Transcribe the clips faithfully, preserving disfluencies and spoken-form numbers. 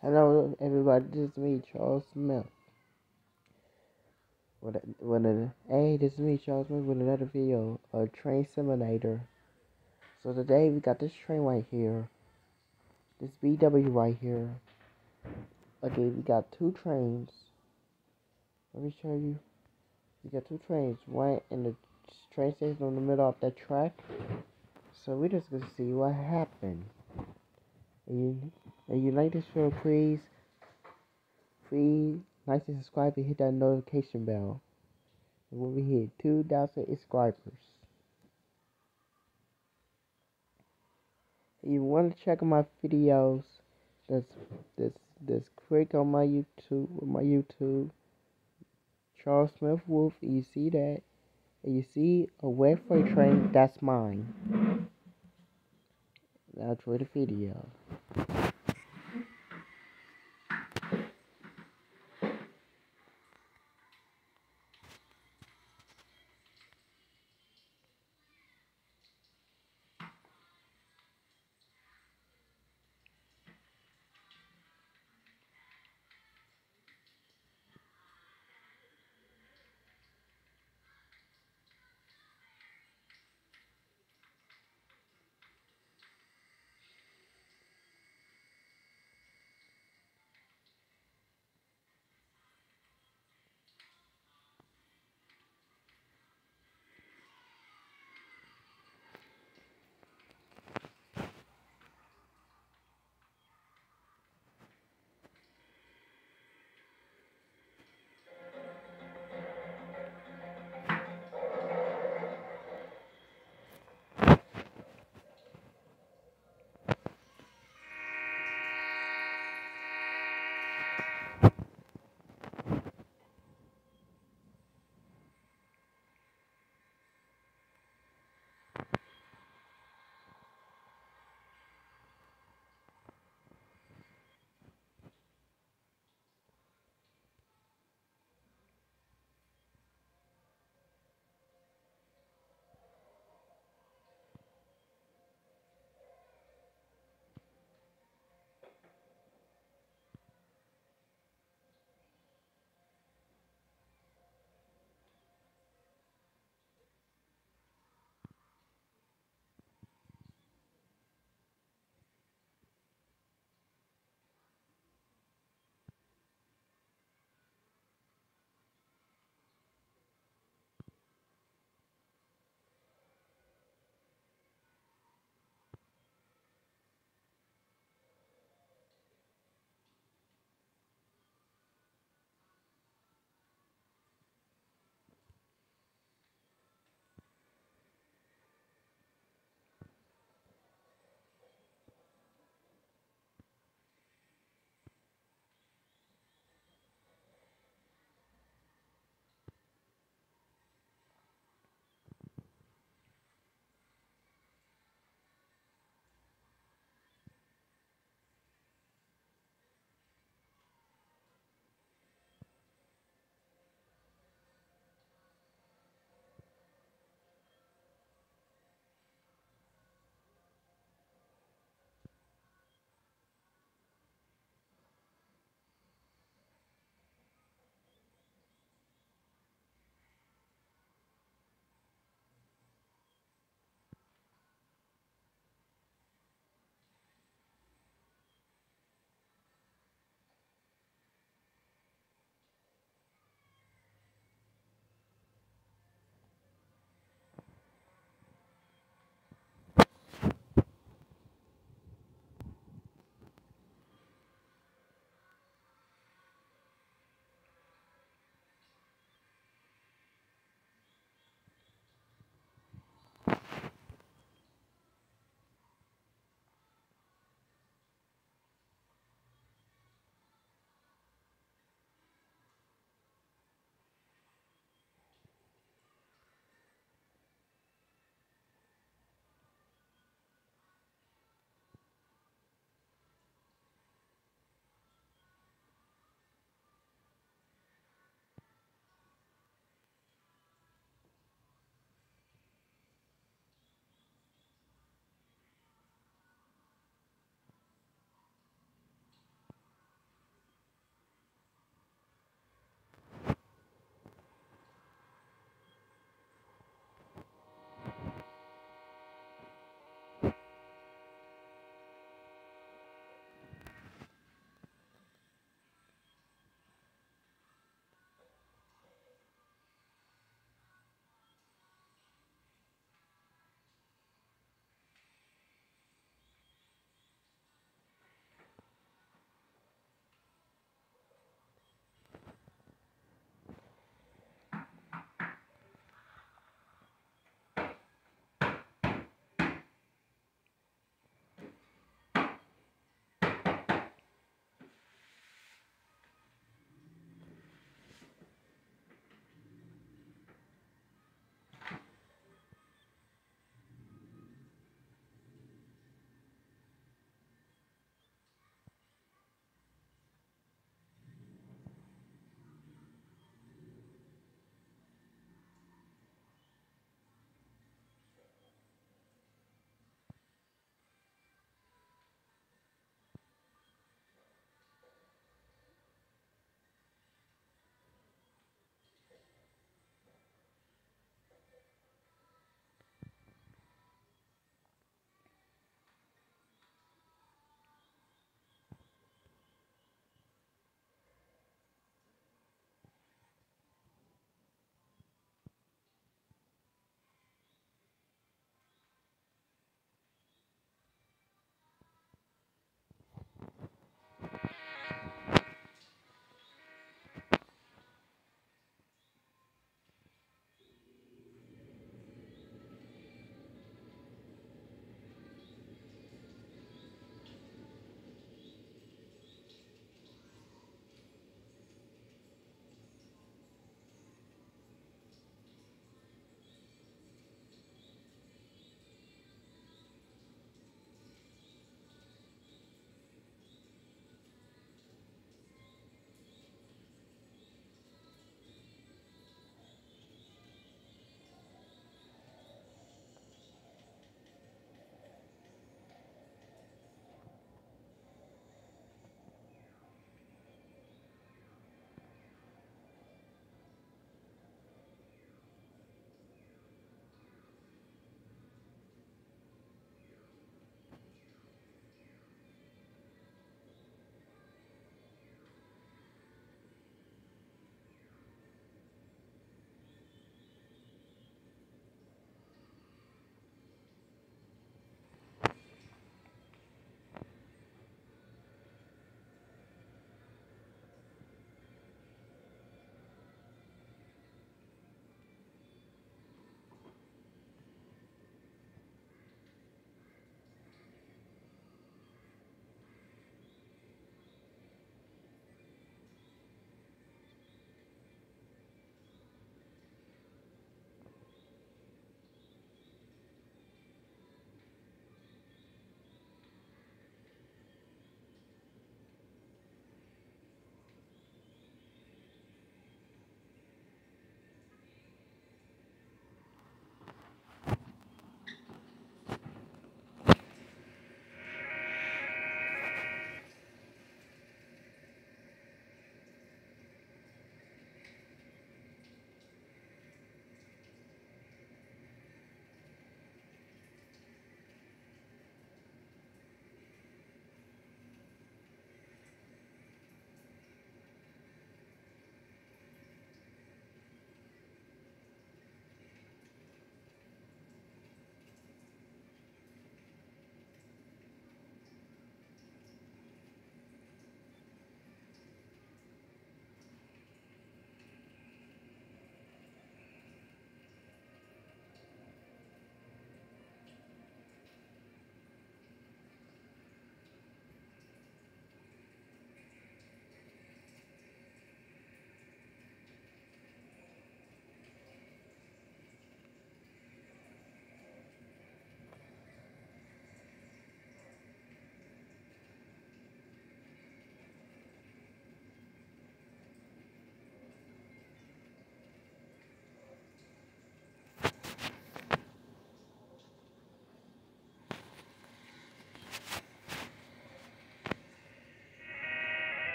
Hello, everybody. This is me, Charles Smith. With a, with a, hey, this is me, Charles Smith, with another video, a train simulator. So today we got this train right here, this B W right here. Okay, we got two trains. Let me show you. We got two trains, one in the train station in the middle of that track. So we just gonna see what happened. And you, and you like this video, please, please like and subscribe and hit that notification bell. And when we hit two thousand subscribers. If you want to check out my videos, that's this this click on my YouTube my YouTube Charles Smith Wolf, and you see that, and you see a web freight train, that's mine. Now enjoy the video.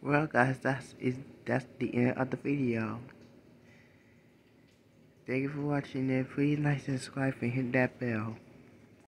Well, guys, that's is that's the end of the video. Thank you for watching it. Please like, subscribe, and hit that bell.